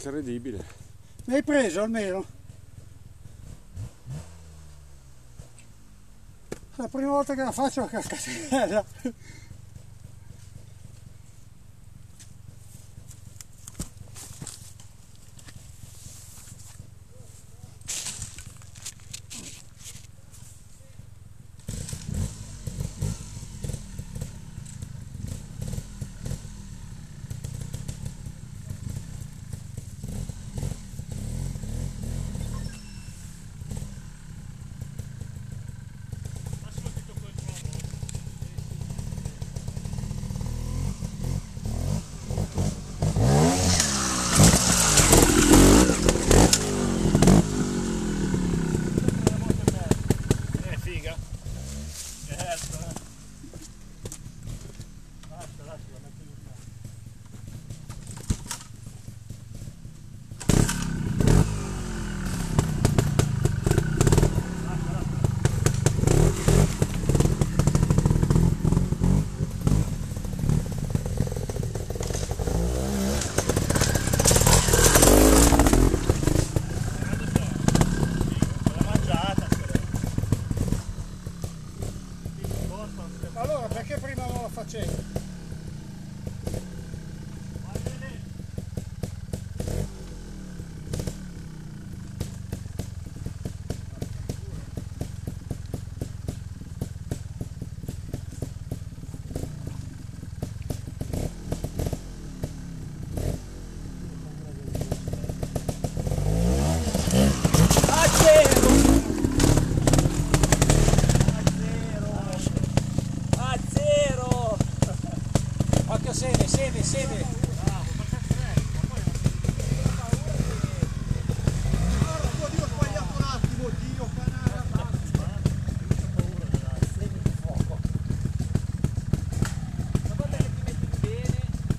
Incredibile. Mi hai preso almeno? La prima volta che la faccio a cascatella. Allora perché prima non la facevo? Sede. Io ho sbagliato un attimo, Dio canale. Ma guarda che ti metti bene.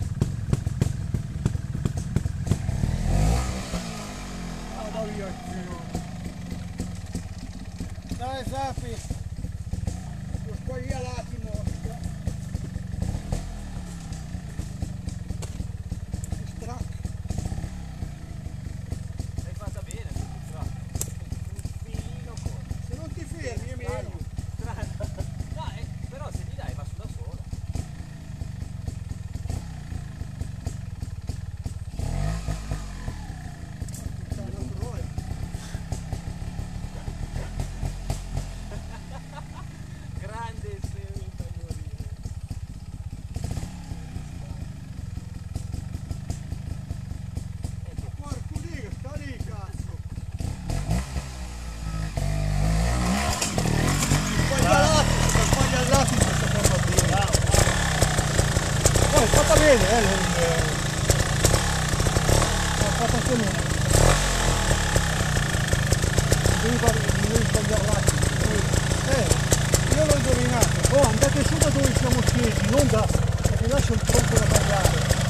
Vado via il giro. Dai Zappi, lo sbagliato un attimo. Però se gli dai va su da sola. Grande senza morire. Porco lì, sta lì cazzo. È fatta bene, l'ho fatta anche lui. Non devi sbagliare l'attimo. Io l'ho indovinato. Oh, andate su da dove siamo scesi, non da, perché là c'è un tronco da parlare.